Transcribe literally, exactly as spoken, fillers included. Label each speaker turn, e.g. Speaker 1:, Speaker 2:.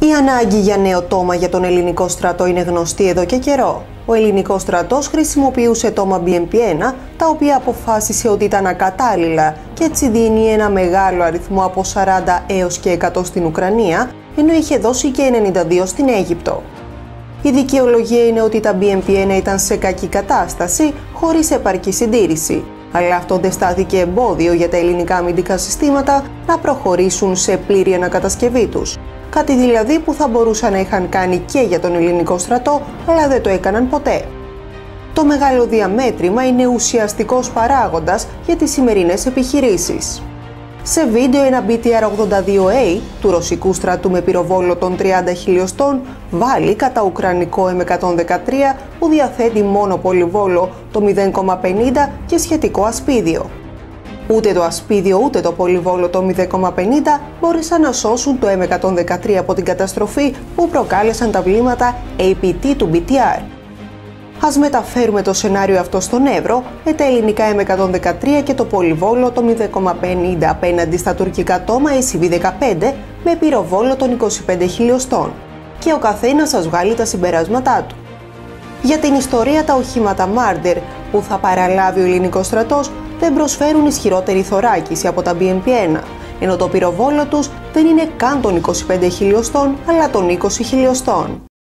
Speaker 1: Η ανάγκη για νέο τόμα για τον ελληνικό στρατό είναι γνωστή εδώ και καιρό. Ο ελληνικός στρατός χρησιμοποιούσε τόμα μπι εμ πι ένα, τα οποία αποφάσισε ότι ήταν ακατάλληλα και έτσι δίνει ένα μεγάλο αριθμό από σαράντα έως και εκατό στην Ουκρανία, ενώ είχε δώσει και ενενήντα δύο στην Αίγυπτο. Η δικαιολογία είναι ότι τα μπι εμ πι ένα ήταν σε κακή κατάσταση, χωρίς επαρκή συντήρηση. Αλλά αυτό δεν στάθηκε εμπόδιο για τα ελληνικά αμυντικά συστήματα να προχωρήσουν σε πλήρη ανακατασκευή τους. Κάτι δηλαδή που θα μπορούσαν να είχαν κάνει και για τον ελληνικό στρατό, αλλά δεν το έκαναν ποτέ. Το μεγάλο διαμέτρημα είναι ουσιαστικός παράγοντας για τις σημερινές επιχειρήσεις. Σε βίντεο ένα μπι τι αρ ογδόντα δύο έι του ρωσικού στρατού με πυροβόλο των τριάντα χιλιοστών βάλει κατά ουκρανικό εμ εκατόν δεκατρία που διαθέτει μόνο πολυβόλο το μηδέν κόμμα πενήντα και σχετικό ασπίδιο. Ούτε το ασπίδιο ούτε το πολυβόλο το μηδέν κόμμα πενήντα μπόρεσαν να σώσουν το εμ εκατόν δεκατρία από την καταστροφή που προκάλεσαν τα βλήματα έι πι τι του μπι τι αρ. Ας μεταφέρουμε το σενάριο αυτό στον Εύρο με τα ελληνικά εμ εκατόν δεκατρία και το πολυβόλο το μηδέν κόμμα πενήντα απέναντι στα τουρκικά τόμα ες σι βι δεκαπέντε με πυροβόλο των είκοσι πέντε χιλιοστών και ο καθένας σας βγάλει τα συμπεράσματά του. Για την ιστορία, τα οχήματα Marder που θα παραλάβει ο ελληνικός στρατός δεν προσφέρουν ισχυρότερη θωράκιση από τα μπι εμ πι ένα, ενώ το πυροβόλο τους δεν είναι καν των είκοσι πέντε χιλιοστών αλλά των είκοσι χιλιοστών.